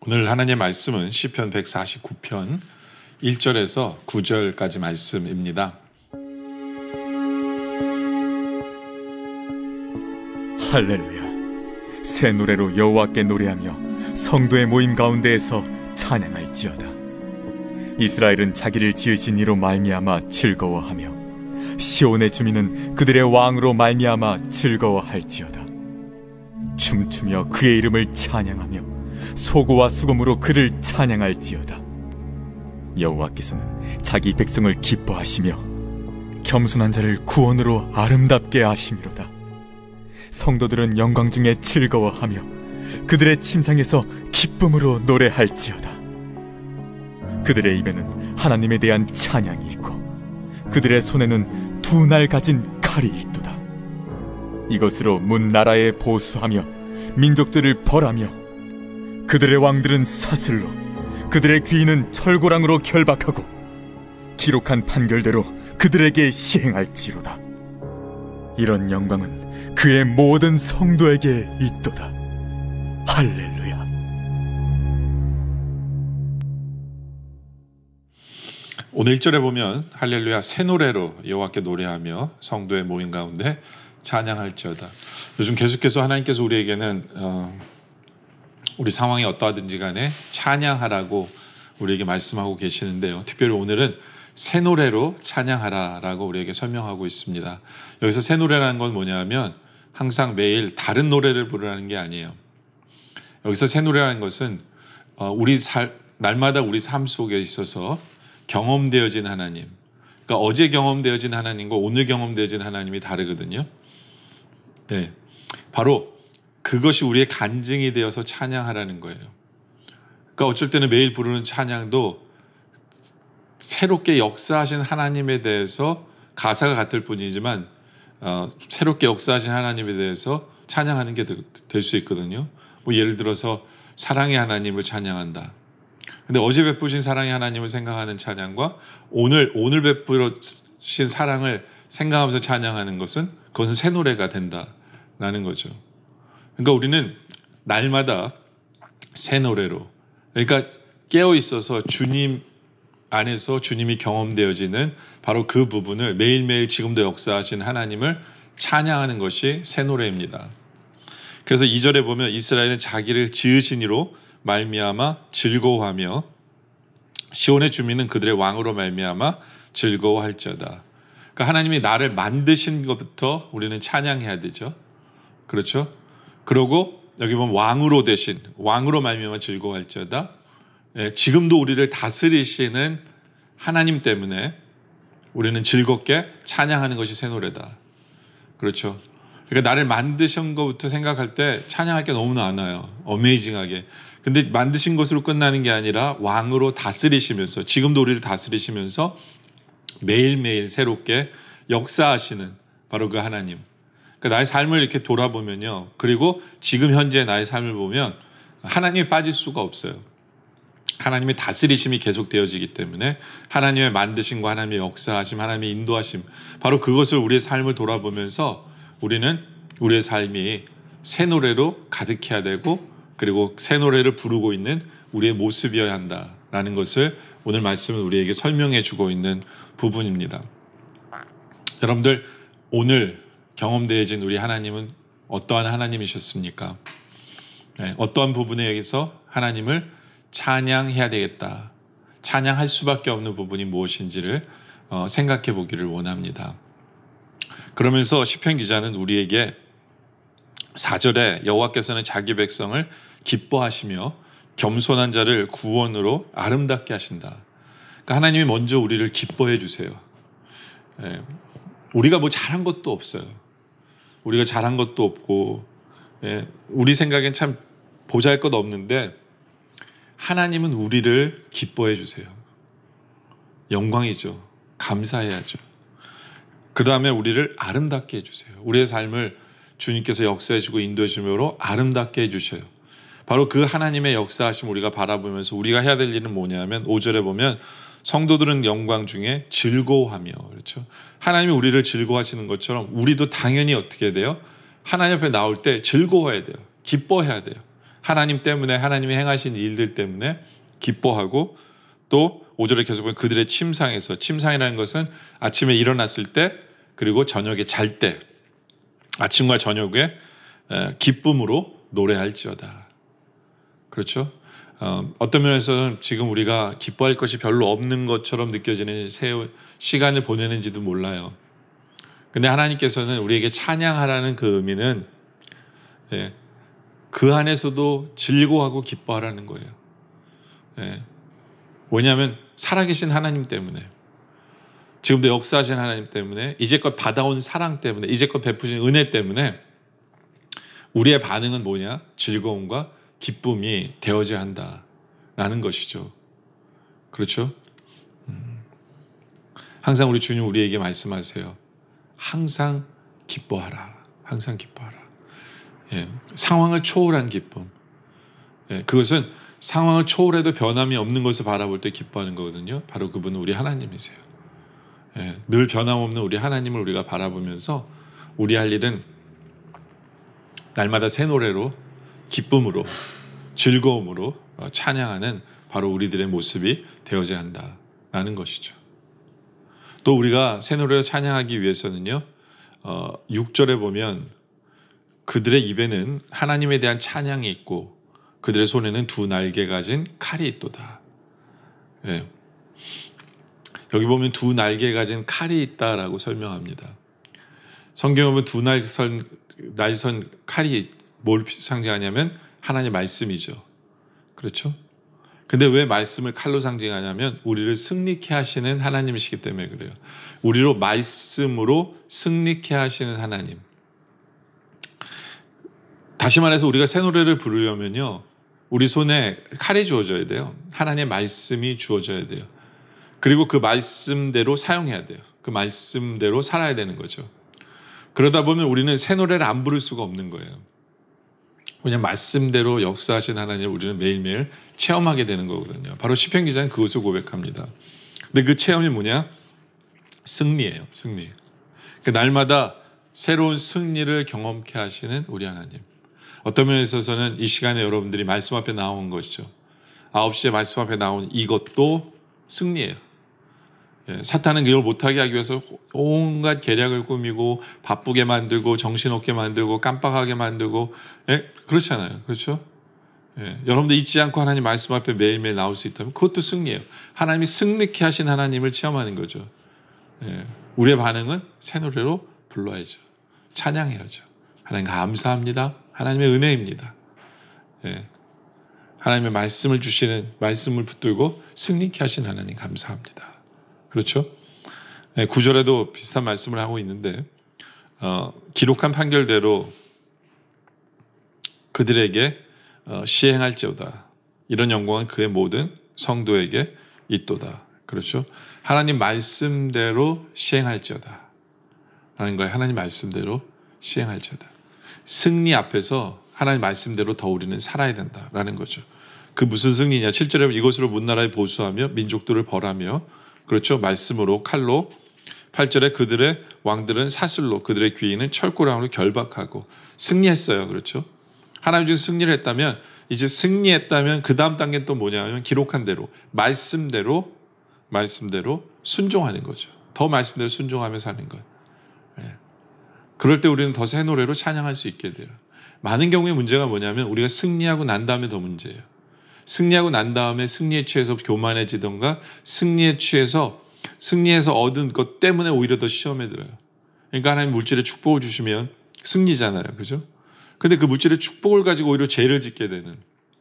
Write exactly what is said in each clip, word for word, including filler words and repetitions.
오늘 하나님의 말씀은 시편 백사십구 편 일 절에서 구 절까지 말씀입니다. 할렐루야. 새 노래로 여호와께 노래하며 성도의 모임 가운데에서 찬양할지어다. 이스라엘은 자기를 지으신 이로 말미암아 즐거워하며 시온의 주민은 그들의 왕으로 말미암아 즐거워할지어다. 춤추며 그의 이름을 찬양하며 소고와 수금으로 그를 찬양할지어다. 여호와께서는 자기 백성을 기뻐하시며 겸손한 자를 구원으로 아름답게 하심이로다. 성도들은 영광 중에 즐거워하며 그들의 침상에서 기쁨으로 노래할지어다. 그들의 입에는 하나님에 대한 찬양이 있고 그들의 손에는 두 날 가진 칼이 있도다. 이것으로 문 나라에 보수하며 민족들을 벌하며 그들의 왕들은 사슬로 그들의 귀인은 철고랑으로 결박하고 기록한 판결대로 그들에게 시행할지로다. 이런 영광은 그의 모든 성도에게 있도다. 할렐루야. 오늘 일 절에 보면 할렐루야 새 노래로 여호와께 노래하며 성도의 모임 가운데 찬양할지어다. 요즘 계속해서 하나님께서 우리에게는 어, 우리 상황이 어떠하든지 간에 찬양하라고 우리에게 말씀하고 계시는데요. 특별히 오늘은 새 노래로 찬양하라라고 우리에게 설명하고 있습니다. 여기서 새 노래라는 건 뭐냐면 항상 매일 다른 노래를 부르라는 게 아니에요. 여기서 새 노래라는 것은 우리 살, 날마다 우리 삶 속에 있어서 경험되어진 하나님, 그러니까 어제 경험되어진 하나님과 오늘 경험되어진 하나님이 다르거든요. 네, 바로 그것이 우리의 간증이 되어서 찬양하라는 거예요. 그러니까 어쩔 때는 매일 부르는 찬양도 새롭게 역사하신 하나님에 대해서 가사가 같을 뿐이지만 어, 새롭게 역사하신 하나님에 대해서 찬양하는 게 될 수 있거든요. 뭐 예를 들어서 사랑의 하나님을 찬양한다. 근데 어제 베푸신 사랑의 하나님을 생각하는 찬양과 오늘 오늘 베푸신 사랑을 생각하면서 찬양하는 것은 그것은 새 노래가 된다라는 거죠. 그러니까 우리는 날마다 새 노래로, 그러니까 깨어 있어서 주님 안에서 주님이 경험되어지는 바로 그 부분을 매일매일 지금도 역사하신 하나님을 찬양하는 것이 새 노래입니다. 그래서 이 절에 보면 이스라엘은 자기를 지으신 이로 말미암아 즐거워하며 시온의 주민은 그들의 왕으로 말미암아 즐거워할지어다. 그러니까 하나님이 나를 만드신 것부터 우리는 찬양해야 되죠. 그렇죠? 그러고 여기 보면 왕으로 되신, 왕으로 말미암아 즐거워할지어다. 예, 지금도 우리를 다스리시는 하나님 때문에 우리는 즐겁게 찬양하는 것이 새 노래다. 그렇죠? 그러니까 나를 만드신 것부터 생각할 때 찬양할 게 너무 많아요. 어메이징하게. 근데 만드신 것으로 끝나는 게 아니라 왕으로 다스리시면서, 지금도 우리를 다스리시면서 매일매일 새롭게 역사하시는 바로 그 하나님. 그러니까 나의 삶을 이렇게 돌아보면요. 그리고 지금 현재 나의 삶을 보면 하나님이 빠질 수가 없어요. 하나님의 다스리심이 계속되어지기 때문에 하나님의 만드심과 하나님의 역사하심, 하나님의 인도하심, 바로 그것을 우리의 삶을 돌아보면서 우리는 우리의 삶이 새 노래로 가득해야 되고 그리고 새 노래를 부르고 있는 우리의 모습이어야 한다라는 것을 오늘 말씀은 우리에게 설명해 주고 있는 부분입니다. 여러분들 오늘 경험되어진 우리 하나님은 어떠한 하나님이셨습니까? 네, 어떠한 부분에 의해서 하나님을 찬양해야 되겠다. 찬양할 수밖에 없는 부분이 무엇인지를 어, 생각해 보기를 원합니다. 그러면서 시편 기자는 우리에게 사 절에 여호와께서는 자기 백성을 기뻐하시며 겸손한 자를 구원으로 아름답게 하신다. 그러니까 하나님이 먼저 우리를 기뻐해 주세요. 네, 우리가 뭐 잘한 것도 없어요. 우리가 잘한 것도 없고 예, 우리 생각엔 참 보잘것 없는데 하나님은 우리를 기뻐해 주세요. 영광이죠. 감사해야죠. 그 다음에 우리를 아름답게 해주세요. 우리의 삶을 주님께서 역사해 주고 인도해 주심으로 아름답게 해주셔요. 바로 그 하나님의 역사하심 우리가 바라보면서 우리가 해야 될 일은 뭐냐면 오 절에 보면 성도들은 영광 중에 즐거워하며, 그렇죠? 하나님이 우리를 즐거워하시는 것처럼 우리도 당연히 어떻게 돼요? 하나님 앞에 나올 때 즐거워해야 돼요. 기뻐해야 돼요. 하나님 때문에 하나님이 행하신 일들 때문에 기뻐하고 또 오 절에 계속 보면 그들의 침상에서 침상이라는 것은 아침에 일어났을 때 그리고 저녁에 잘 때 아침과 저녁에 기쁨으로 노래할지어다. 그렇죠? 어, 어떤 면에서는 지금 우리가 기뻐할 것이 별로 없는 것처럼 느껴지는 시간을 보내는지도 몰라요. 근데 하나님께서는 우리에게 찬양하라는 그 의미는 예, 그 안에서도 즐거워하고 기뻐하라는 거예요. 예, 왜냐하면 살아계신 하나님 때문에, 지금도 역사하신 하나님 때문에, 이제껏 받아온 사랑 때문에, 이제껏 베푸신 은혜 때문에 우리의 반응은 뭐냐? 즐거움과 기쁨이 되어져야 한다라는 것이죠. 그렇죠? 음. 항상 우리 주님 우리에게 말씀하세요. 항상 기뻐하라. 항상 기뻐하라. 예, 상황을 초월한 기쁨. 예, 그것은 상황을 초월해도 변함이 없는 것을 바라볼 때 기뻐하는 거거든요. 바로 그분은 우리 하나님이세요. 예, 늘 변함없는 우리 하나님을 우리가 바라보면서 우리 할 일은 날마다 새 노래로, 기쁨으로, 즐거움으로 찬양하는 바로 우리들의 모습이 되어져야 한다라는 것이죠. 또 우리가 새 노래로 찬양하기 위해서는요, 어, 육 절에 보면 그들의 입에는 하나님에 대한 찬양이 있고 그들의 손에는 두 날개 가진 칼이 있도다. 예. 여기 보면 두 날개 가진 칼이 있다라고 설명합니다. 성경에 보면 두 날선, 날선 칼이 뭘 상징하냐면 하나님의 말씀이죠. 그렇죠? 근데 왜 말씀을 칼로 상징하냐면 우리를 승리케 하시는 하나님이시기 때문에 그래요. 우리로 말씀으로 승리케 하시는 하나님. 다시 말해서 우리가 새 노래를 부르려면요, 우리 손에 칼이 주어져야 돼요. 하나님의 말씀이 주어져야 돼요. 그리고 그 말씀대로 사용해야 돼요. 그 말씀대로 살아야 되는 거죠. 그러다 보면 우리는 새 노래를 안 부를 수가 없는 거예요. 그냥 말씀대로 역사하신 하나님을 우리는 매일매일 체험하게 되는 거거든요. 바로 시편 기자는 그것을 고백합니다. 근데 그 체험이 뭐냐? 승리예요. 승리. 그 날마다 새로운 승리를 경험케 하시는 우리 하나님. 어떤 면에 있어서는 이 시간에 여러분들이 말씀 앞에 나온 것이죠. 아홉 시에 말씀 앞에 나온 이것도 승리예요. 예, 사탄은 그걸 못하게 하기 위해서 온갖 계략을 꾸미고 바쁘게 만들고 정신없게 만들고 깜빡하게 만들고, 예? 그렇잖아요. 그렇죠? 예, 여러분들 잊지 않고 하나님 말씀 앞에 매일매일 나올 수 있다면 그것도 승리예요. 하나님이 승리케 하신 하나님을 체험하는 거죠. 예, 우리의 반응은 새 노래로 불러야죠. 찬양해야죠. 하나님 감사합니다. 하나님의 은혜입니다. 예, 하나님의 말씀을 주시는, 말씀을 붙들고 승리케 하신 하나님 감사합니다. 그렇죠? 네, 구 절에도 비슷한 말씀을 하고 있는데 어, 기록한 판결대로 그들에게 어, 시행할지어다. 이런 영광은 그의 모든 성도에게 있도다. 그렇죠? 하나님 말씀대로 시행할지어다 라는 거예요. 하나님 말씀대로 시행할지어다. 승리 앞에서 하나님 말씀대로 더 우리는 살아야 된다라는 거죠. 그 무슨 승리냐? 칠 절에 이것으로 문나라에 보수하며 민족들을 벌하며, 그렇죠? 말씀으로, 칼로. 팔 절에 그들의 왕들은 사슬로, 그들의 귀인은 철구랑으로 결박하고 승리했어요. 그렇죠? 하나님 중에 승리를 했다면, 이제 승리했다면 그 다음 단계는 또 뭐냐면 기록한 대로, 말씀대로, 말씀대로 순종하는 거죠. 더 말씀대로 순종하며 사는 것. 예. 그럴 때 우리는 더 새 노래로 찬양할 수 있게 돼요. 많은 경우에 문제가 뭐냐면 우리가 승리하고 난 다음에 더 문제예요. 승리하고 난 다음에 승리에 취해서 교만해지던가 승리에 취해서 승리해서 얻은 것 때문에 오히려 더 시험에 들어요. 그러니까 하나님 물질의 축복을 주시면 승리잖아요. 그죠? 근데 그 물질의 축복을 가지고 오히려 죄를 짓게 되는,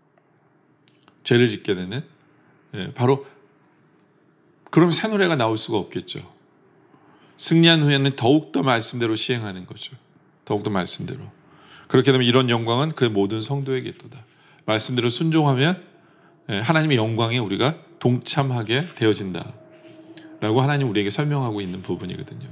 죄를 짓게 되는, 예, 바로 그럼 새 노래가 나올 수가 없겠죠. 승리한 후에는 더욱더 말씀대로 시행하는 거죠. 더욱더 말씀대로. 그렇게 되면 이런 영광은 그의 모든 성도에게 있도다. 말씀대로 순종하면 하나님의 영광에 우리가 동참하게 되어진다 라고 하나님 우리에게 설명하고 있는 부분이거든요.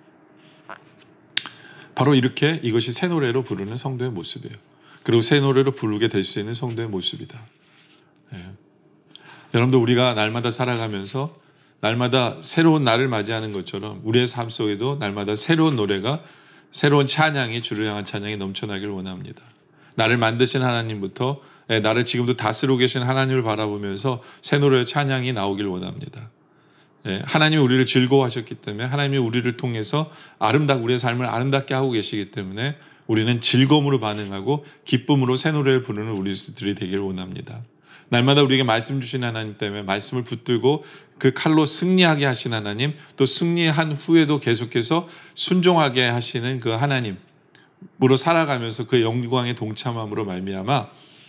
바로 이렇게 이것이 새 노래로 부르는 성도의 모습이에요. 그리고 새 노래로 부르게 될 수 있는 성도의 모습이다. 예. 여러분들 우리가 날마다 살아가면서 날마다 새로운 날을 맞이하는 것처럼 우리의 삶 속에도 날마다 새로운 노래가, 새로운 찬양이, 주를 향한 찬양이 넘쳐나기를 원합니다. 나를 만드신 하나님부터 예, 나를 지금도 다스리고 계신 하나님을 바라보면서 새 노래의 찬양이 나오길 원합니다. 예, 하나님이 우리를 즐거워하셨기 때문에 하나님이 우리를 통해서 아름답 우리의 삶을 아름답게 하고 계시기 때문에 우리는 즐거움으로 반응하고 기쁨으로 새 노래를 부르는 우리들이 되길 원합니다. 날마다 우리에게 말씀 주신 하나님 때문에 말씀을 붙들고 그 칼로 승리하게 하신 하나님, 또 승리한 후에도 계속해서 순종하게 하시는 그 하나님으로 살아가면서 그 영광의 동참함으로 말미암아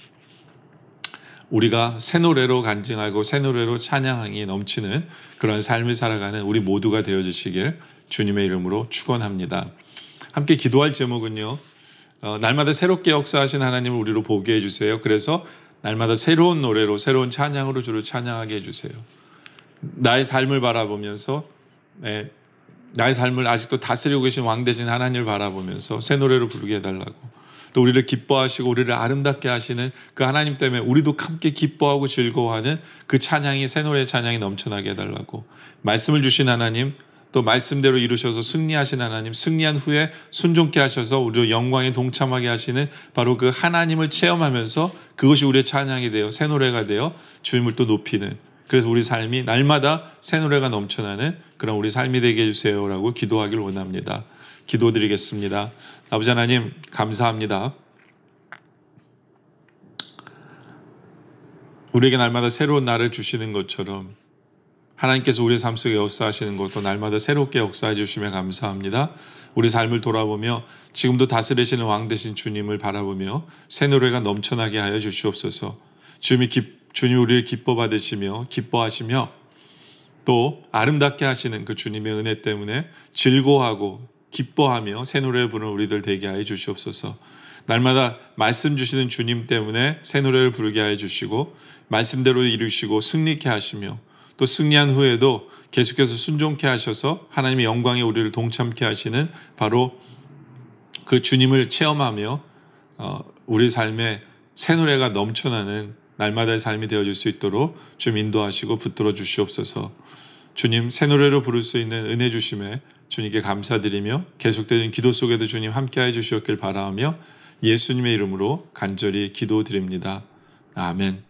우리가 새 노래로 간증하고 새 노래로 찬양이 넘치는 그런 삶을 살아가는 우리 모두가 되어주시길 주님의 이름으로 축원합니다. 함께 기도할 제목은요, 어, 날마다 새롭게 역사하신 하나님을 우리로 보게 해주세요. 그래서 날마다 새로운 노래로 새로운 찬양으로 주를 찬양하게 해주세요. 나의 삶을 바라보면서 네, 나의 삶을 아직도 다스리고 계신 왕 되신 하나님을 바라보면서 새 노래로 부르게 해달라고, 또 우리를 기뻐하시고 우리를 아름답게 하시는 그 하나님 때문에 우리도 함께 기뻐하고 즐거워하는 그 찬양이, 새 노래의 찬양이 넘쳐나게 해달라고, 말씀을 주신 하나님, 또 말씀대로 이루셔서 승리하신 하나님, 승리한 후에 순종케 하셔서 우리로 영광에 동참하게 하시는 바로 그 하나님을 체험하면서 그것이 우리의 찬양이 되어 새 노래가 되어 주님을 또 높이는, 그래서 우리 삶이 날마다 새 노래가 넘쳐나는 그런 우리 삶이 되게 해주세요라고 기도하길 원합니다. 기도드리겠습니다. 아버지 하나님, 감사합니다. 우리에게 날마다 새로운 날을 주시는 것처럼 하나님께서 우리 삶 속에 역사하시는 것도 날마다 새롭게 역사해 주시며 감사합니다. 우리 삶을 돌아보며 지금도 다스리시는 왕 되신 주님을 바라보며 새 노래가 넘쳐나게 하여 주시옵소서. 주님이 기, 주님 우리를 기뻐 받으시며 기뻐하시며 또 아름답게 하시는 그 주님의 은혜 때문에 즐거워하고 기뻐하며 새 노래를 부르는 우리들 되게 하여 주시옵소서. 날마다 말씀 주시는 주님 때문에 새 노래를 부르게 하여 주시고 말씀대로 이루시고 승리케 하시며 또 승리한 후에도 계속해서 순종케 하셔서 하나님의 영광에 우리를 동참케 하시는 바로 그 주님을 체험하며 어, 우리 삶에 새 노래가 넘쳐나는 날마다의 삶이 되어줄 수 있도록 좀 인도하시고 붙들어 주시옵소서. 주님, 새 노래로 부를 수 있는 은혜 주심에 주님께 감사드리며 계속되는 기도 속에도 주님 함께해 주시었길 바라며 예수님의 이름으로 간절히 기도드립니다. 아멘.